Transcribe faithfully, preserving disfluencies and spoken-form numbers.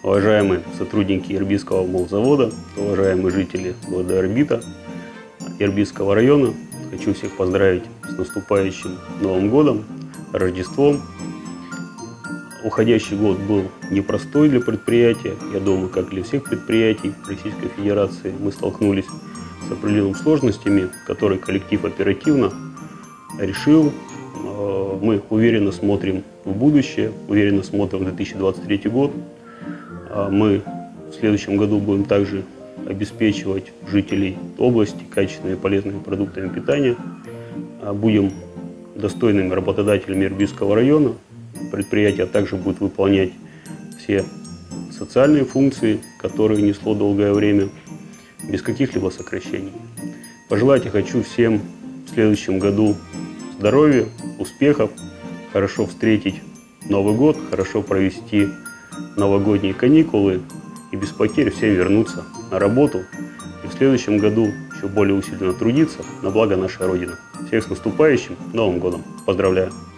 уважаемые сотрудники Ирбитского молзавода, уважаемые жители города Ирбита, Ирбитского района, хочу всех поздравить с наступающим Новым годом, Рождеством. Уходящий год был непростой для предприятия. Я думаю, как для всех предприятий Российской Федерации, мы столкнулись с определенными сложностями, которые коллектив оперативно решил. Мы уверенно смотрим в будущее, уверенно смотрим в две тысячи двадцать третий год. Мы в следующем году будем также обеспечивать жителей области качественными и полезными продуктами питания. Будем достойными работодателями Ирбитского района. Предприятие также будет выполнять все социальные функции, которые несло долгое время, без каких-либо сокращений. Пожелать я хочу всем в следующем году здоровья, успехов, хорошо встретить Новый год, хорошо провести новогодние каникулы и без потерь всем вернуться на работу и в следующем году еще более усиленно трудиться на благо нашей Родины. Всех с наступающим Новым годом! Поздравляю!